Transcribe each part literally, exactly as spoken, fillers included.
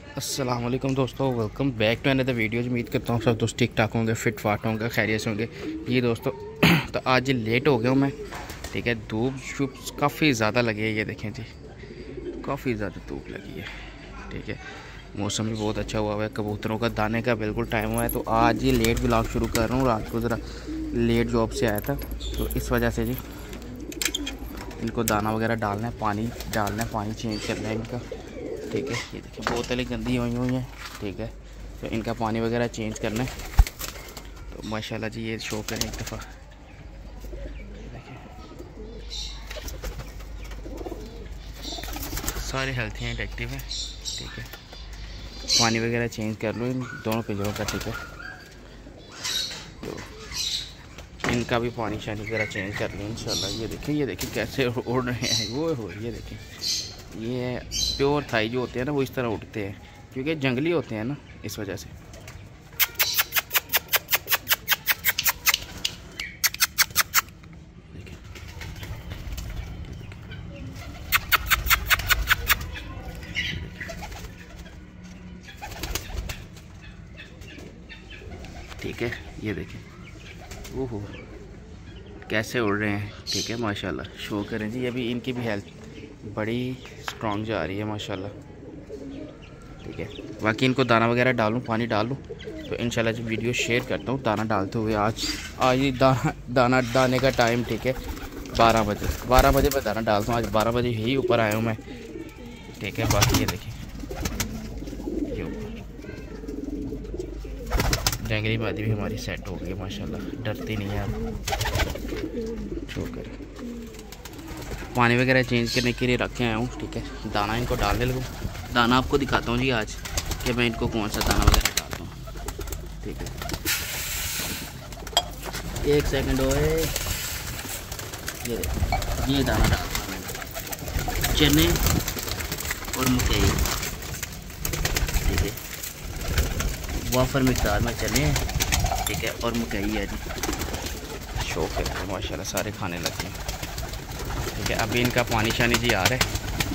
अस्सलाम वालेकुम दोस्तों, welcome back to another videos. उम्मीद करता हूँ सब दोस्त ठीक ठाक होंगे, फिट फाट होंगे, खैरियत से होंगे। ये दोस्तों तो आज लेट हो गया हूँ मैं, ठीक है। धूप शुप काफ़ी ज़्यादा लगी है, ये देखें जी, काफ़ी ज़्यादा धूप लगी है, ठीक है। मौसम भी बहुत अच्छा हुआ है, कबूतरों का दाने का बिल्कुल टाइम हुआ है। तो आज ये लेट व्लॉग शुरू कर रहा हूँ। रात को ज़रा लेट जॉब से आया था, तो इस वजह से जी इनको दाना वगैरह डालना है, पानी डालना है, पानी चेंज करना है इनका, ठीक है। ये देखिए बोतलें गंदी हुई हुई हैं, ठीक है। तो इनका पानी वगैरह चेंज करना है। तो माशाल्लाह जी ये शो करें एक दफ़ा, देखिए सारे हेल्थी हैं, एक्टिव हैं, ठीक है। पानी वगैरह चेंज कर लो इन दोनों पिंजरों का, ठीक है। तो इनका भी पानी शानी वगैरह चेंज कर लो इंशाल्लाह। ये देखिए ये देखिए कैसे उड़ रहे हैं, वो हो ये देखिए, ये प्योर थाई जो होते हैं ना वो इस तरह उठते हैं, क्योंकि जंगली होते हैं ना, इस वजह से। ठीक है, ये देखिए ओहो कैसे उड़ रहे हैं, ठीक है। माशाल्लाह शो करें जी। अभी इनकी भी हेल्थ बड़ी स्ट्रॉन्ग जा रही है माशाल्लाह, ठीक है। बाकी इनको दाना वगैरह डालूं, पानी डालूं, तो इंशाल्लाह जो वीडियो शेयर करता हूँ दाना डालते हुए। आज आज ये दाना दाना डालने का टाइम, ठीक है, बारह बजे बारह बजे मैं दाना डालता हूँ। आज बारह बजे ही ऊपर आया हूँ मैं, ठीक है। बाकी ये देखिए ये ऊपर जंगली मादी भी हमारी सेट हो गई माशाल्लाह, डरती नहीं है अब। छोकर पानी वगैरह चेंज करने के लिए रखे आया हूँ, ठीक है। दाना इनको डालने लगूँ। दाना आपको दिखाता हूँ जी आज कि मैं इनको कौन सा दाना वगैरह डालता हूँ, ठीक है। एक सेकंड होए, ये ये दाना डालता हूँ मैंने, चने और मकई, ठीक है। वाफर मिकदार में चने, ठीक है, और मकई है जी। शौक है माशाल्लाह, सारे खाने लगे हैं, ठीक है। अभी इनका पानी शानी जी आ रहा है,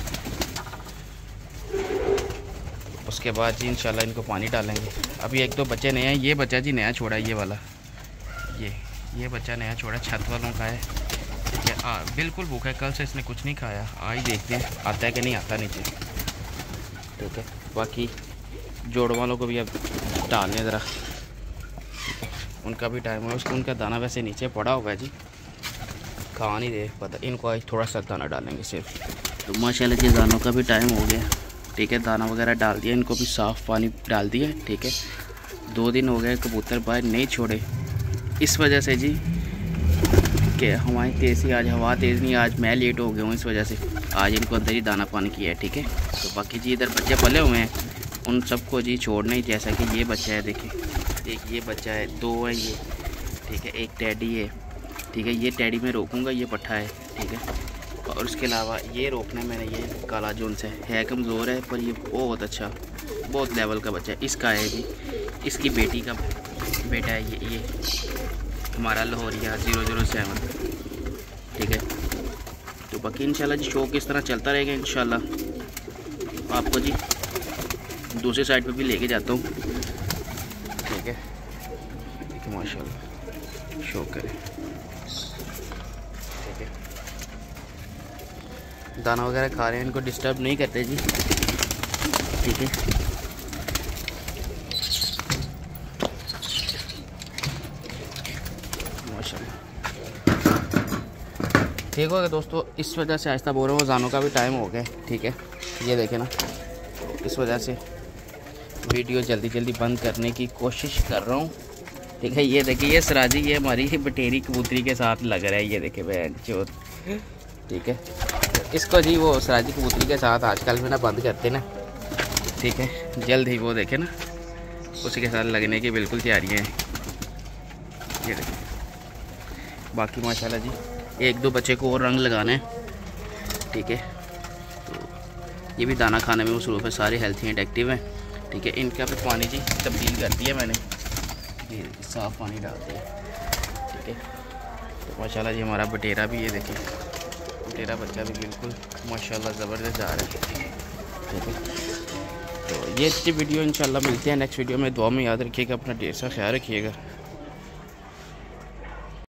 उसके बाद जी इंशाल्लाह इनको पानी डालेंगे। अभी एक दो बच्चे नए हैं। ये बच्चा जी नया छोड़ा है, ये वाला, ये ये बच्चा नया छोड़ा, छत वालों का है, ठीक है। आ, बिल्कुल भूखा है, कल से इसने कुछ नहीं खाया। आज देखते हैं आता है कि नहीं आता नीचे, ठीक है। बाकी जोड़ वालों को भी अब डालने ज़रा, उनका भी टाइम है। उसको उनका दाना वैसे नीचे पड़ा हुआ है जी, खा नहीं दे पता। इनको आज थोड़ा सा दाना डालेंगे सिर्फ। तो माशाल्लाह जी दानों का भी टाइम हो गया, ठीक है। दाना वगैरह डाल दिया, इनको भी साफ़ पानी डाल दिया, ठीक है। दो दिन हो गए कबूतर बाहर नहीं छोड़े, इस वजह से जी कि हमारी तेज़ी आज हवा तेज़ नहीं, आज मैं लेट हो गया हूँ, इस वजह से आज इनको अंदर ही दाना पानी किया है, ठीक है। तो बाकी जी इधर बच्चे पले हुए हैं, उन सबको जी छोड़ना ही। जैसा कि ये बच्चा है, देखिए एक ये बच्चा है, दो है ये, ठीक है, एक टैडी है, ठीक है। ये टैडी में रोकूंगा, ये पट्ठा है, ठीक है। और उसके अलावा ये रोकना है मैंने, ये काला जोन से है, कमज़ोर है पर ये बहुत अच्छा, बहुत लेवल का बच्चा है। इसका है जी, इसकी बेटी का बेटा है ये ये हमारा लाहौरिया ज़ीरो ज़ीरो सेवन, ठीक है। तो बाकी इंशाल्लाह जी शौक इस तरह चलता रहेगा इंशाल्लाह। आपको जी दूसरी साइड पे भी लेके जाता हूँ, ठीक है, ठीक है। माशाल्लाह शौक करें, ठीक है। दाना वगैरह खा रहे हैं, इनको डिस्टर्ब नहीं करते जी, ठीक है। माशाल्लाह ठीक हो गया दोस्तों। इस वजह से आहिस्ता बोल रहा हूँ, दानों का भी टाइम हो गया, ठीक है। ये देखें ना, इस वजह से वीडियो जल्दी जल्दी बंद करने की कोशिश कर रहा हूँ, ठीक है। ये देखिए ये सराजी, ये हमारी बटेरी कबूतरी के साथ लग रहा है, ये देखिए बहन चोत, ठीक है। इसको जी वो सराजी कबूतरी के साथ आजकल में ना बंद करते ना, ठीक है। जल्द ही वो देखे ना उसी के साथ लगने की बिल्कुल तैयारियाँ हैं, ये देखिए। बाकी माशाल्लाह जी एक दो बच्चे को और रंग लगाना है, ठीक है। तो ये भी दाना खाने में मसरूफ़ है, सारे हेल्थी एंड एक्टिव हैं, ठीक है। इनका भी पानी जी तब्दील कर दिया मैंने, ये साफ़ पानी डाल दिया, ठीक है। तो माशाल्लाह जी हमारा बटेरा भी, ये देखिए बटेरा बच्चा भी बिल्कुल माशाल्लाह ज़बरदस्त जा रहा है, ठीक है। तो ये थी वीडियो, इंशाल्लाह मिलते हैं नेक्स्ट वीडियो में। दुआ में याद रखिएगा, अपना ढेर सा ख्याल रखिएगा।